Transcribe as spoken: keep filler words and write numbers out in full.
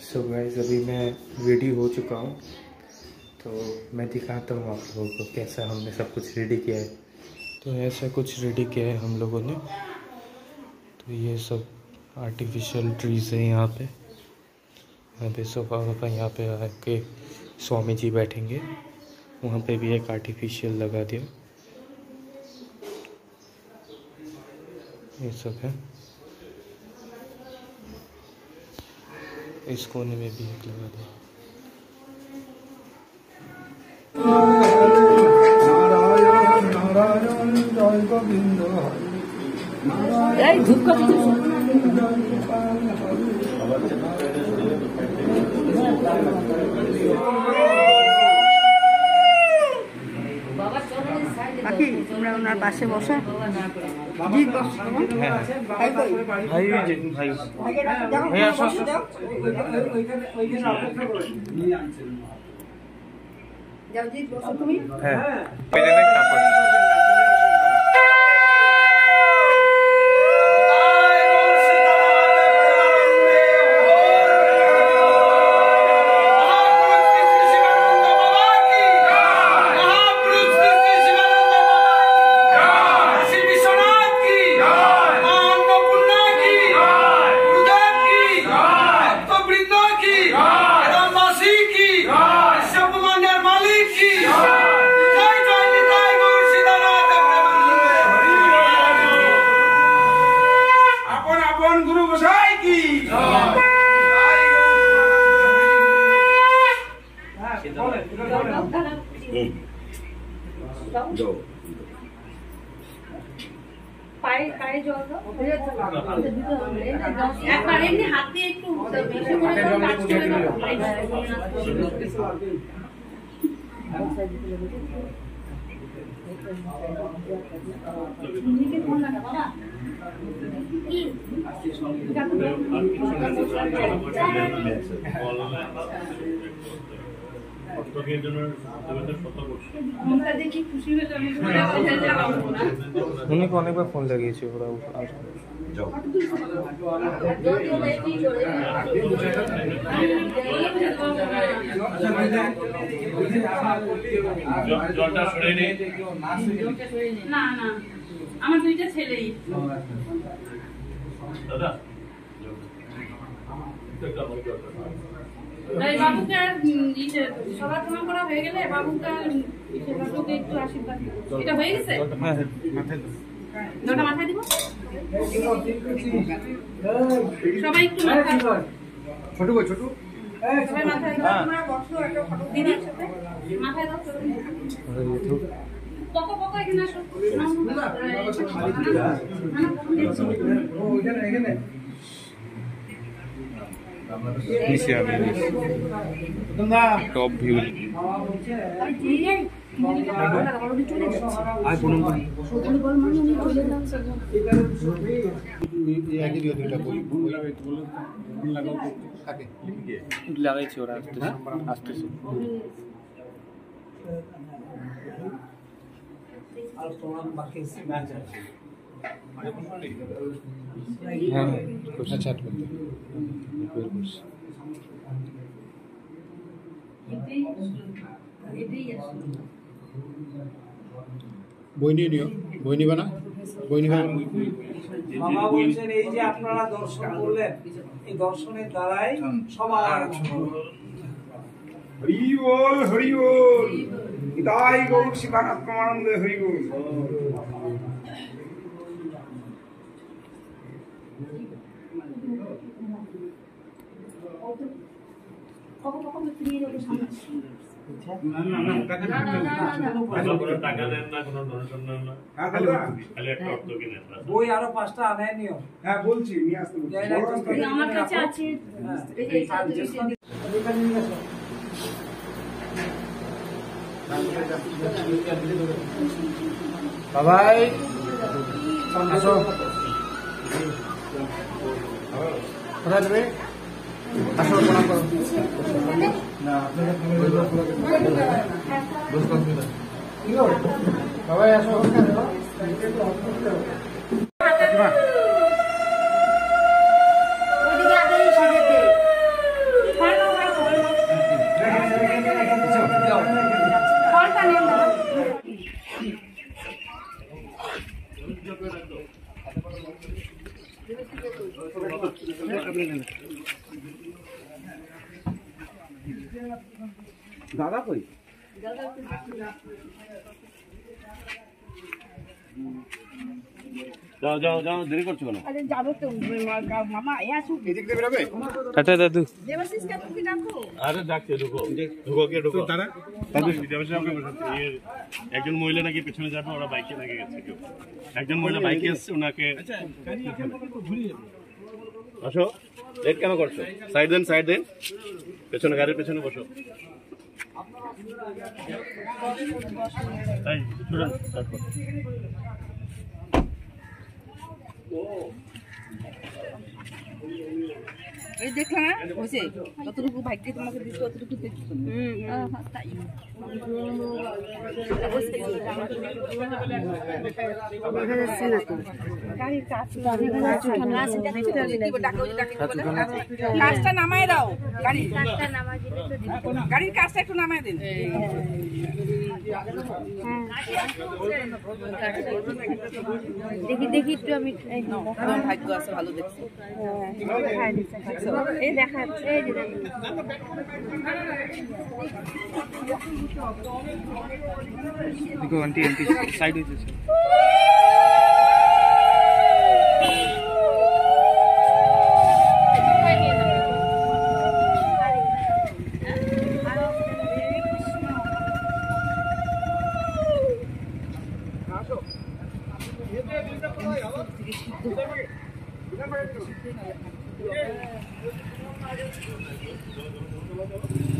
So guys अभी मैं ready हो चुका हूँ, तो मैं दिखाता हूँ आप लोगों को कैसा हमने सब कुछ रेडी किया है। तो ऐसा कुछ रेडी किया है हम लोगों ने। तो ये सब आर्टिफिशियल ट्रीज़ है यहाँ पे। यहाँ पे सोफा वोफा, यहाँ पे आके स्वामी जी बैठेंगे। वहाँ पे भी एक आर्टिफिशियल लगा दिया। ये सब है। इस कोने में भी एक लगा दिया। नारायण नारायण जय गोविंद বাকি তোমরা ওনার পাশে বসে জি বস। হ্যাঁ ভাই ভাই ভাই ভাই আসো আসো। যাও জি বসো তুমি। হ্যাঁ পেলে না কাপড়। একবার এমনি হাত দিয়ে একটু বেশি করে কাজ করে उन्हीं को अनेक बार फोन लगी थी ओरा जाओ জলটা সরে নে না না আমার দুইটা ছেলেই দাদা তাই বাবুকে সবার ক্ষমা করা হয়ে গেলে বাবুকে বাবুকে একটু আশীর্বাদ। এটা হয়ে গেছে? দুটো মাথায় দিব সবাই একটু মাথায়। ছোট বই ছোট সবাই মাথায় দাও। তোমরা বসো একটা ফটো দিদি মাথায় দাও। পকো পকো এখানে আসো। ওইখানে এখানে नीचे आ गई टॉप व्यू। आज बोलूं ये आगे दियो দুইটা বই বই লাগাও থাকে লাগাইছি ওরা আসতেছে আসতেছে। আর তোমার বাকি ম্যাচ আছে হ্যাঁ कुछ चैट करते हैं বই নিয়ে নিও বই নিবা না বই নিবা। বাবা বলছেন এই যে আপনারা দর্শন করলেন এই দর্শনের দ্বারাই সবার হরি বল হরি বল তাই গৌর শিবানন্দ আনন্দে হরি বল। বই আরো পাঁচটা আনায় নিও। হ্যাঁ বলছি নিয়ে আসতে আমার কাছে আছে। বাবাই আসো কোথায় যাবে আসো প্রণাম করো না বাবাই আসো দাদা কই যাও যাও যাও দেরি করছো কেন? আরে যাবো তো মামা এ আসু এদিক দিয়ে বেরোবে টাটা দাদু দেবাশিস কা তুমি ডাকো আরে ডাকছে ঢুকো ঢুকো কে ঢুকো দাদা দাদু বিদ্যাবাসী আমাকে বসাচ্ছে একজন মহিলা নাকি পেছনে যাবে ওরা বাইকে নাকি গেছে কেউ একজন মহিলা বাইকে এসছে ওনাকে আসো লেট কেন করছো সাইড দেন সাইড দেন পেছনে গাড়ির পেছনে বসো তাই স্টুডেন্ট স্টার্ট করো এই দেখো না হইছে কতটুকু ভাগ্যে তোমাকে দিছো কতটুকু দেখছো হুম তাই দেখা যাচ্ছে না তো গাড়ির কাজ কাজটা নামায় দাও গাড়ির কাজটা নামায় দিলে তো দিব গাড়ির কাজটা একটু নামায় দিন দেখি দেখি একটু আমি ভাগ্য আছে ভালো দেখছি এই দেখা যাচ্ছে এই যে देखो आंटी आंटी साइड हो जाए আসো